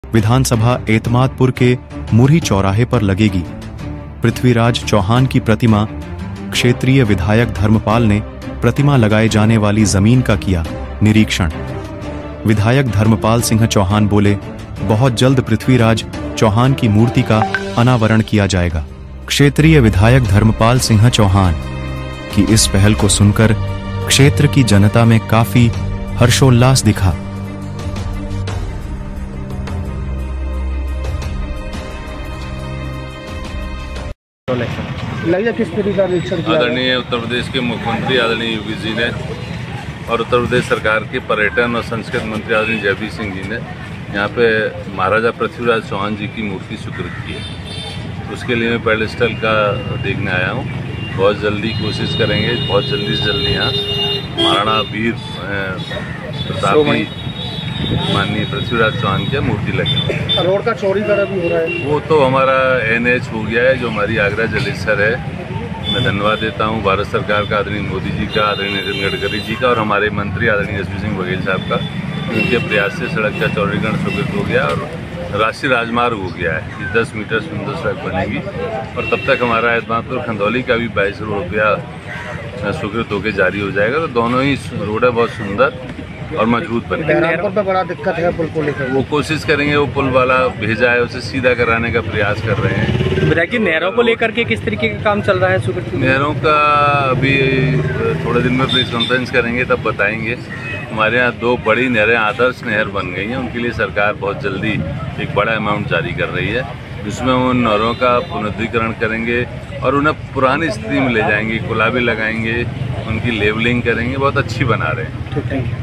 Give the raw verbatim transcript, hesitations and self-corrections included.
विधानसभा एतमादपुर के मुरही चौराहे पर लगेगी। पृथ्वीराज चौहान की प्रतिमा। क्षेत्रीय विधायक धर्मपाल ने प्रतिमा लगाए जाने वाली जमीन का किया निरीक्षण। विधायक धर्मपाल सिंह चौहान बोले, बहुत जल्द पृथ्वीराज चौहान की मूर्ति का अनावरण किया जाएगा। क्षेत्रीय विधायक धर्मपाल सिंह चौहान की इस पहल को सुनकर क्षेत्र की जनता में काफी हर्षोल्लास दिखा। लगे किस तरीके का निरीक्षण किया? आदरणीय उत्तर प्रदेश के मुख्यमंत्री आदरणीय योगी जी ने और उत्तर प्रदेश सरकार के पर्यटन और संस्कृति मंत्री आदरणीय जयवीर सिंह जी ने यहाँ पे महाराजा पृथ्वीराज चौहान जी की मूर्ति स्वीकृत की है। उसके लिए मैं पेडेस्टल का देखने आया हूँ। बहुत जल्दी कोशिश करेंगे, बहुत जल्दी से जल्दी यहाँ महाराणा वीर प्रतापी माननीय पृथ्वीराज चौहान की मूर्ति लगी। रोड का चौड़ीकरण भी हो रहा है, वो तो हमारा एन एच हो गया है, जो हमारी आगरा जलेसर है। मैं धन्यवाद देता हूँ भारत सरकार का, आदरणीय मोदी जी का, आदरणीय नितिन गडकरी जी का और हमारे मंत्री आदरणीय एस पी सिंह बघेल साहब का। उनके प्रयास से सड़क का चौड़ीकरण स्वीकृत हो गया और राष्ट्रीय राजमार्ग हो गया है। ये दस मीटर सुंदर सड़क बनेगी और तब तक हमारा एतमादपुर खंदौली का भी बाईस करोड़ रुपया स्वीकृत होकर जारी हो जाएगा। तो दोनों ही रोड है बहुत सुंदर और मजबूत बनेगी। बहरामपुर पे बड़ा दिक्कत है पुल को लेकर, वो कोशिश करेंगे, वो पुल वाला भेजा है, उसे सीधा कराने का प्रयास कर रहे हैं। विधायक जी, नहरों को लेकर के किस तरीके का काम चल रहा है? स्वीकृत नहरों का अभी थोड़े दिन में प्रेस कॉन्फ्रेंस करेंगे, तब बताएंगे। हमारे यहाँ दो बड़ी नहरें आदर्श नहर बन गई हैं, उनके लिए सरकार बहुत जल्दी एक बड़ा अमाउंट जारी कर रही है, जिसमें उन नहरों का पुनरुद्धीकरण करेंगे और उन्हें पुरानी स्थिति में ले जाएंगे, कुलाबी लगाएंगे, उनकी लेवलिंग करेंगे, बहुत अच्छी बना रहे हैं।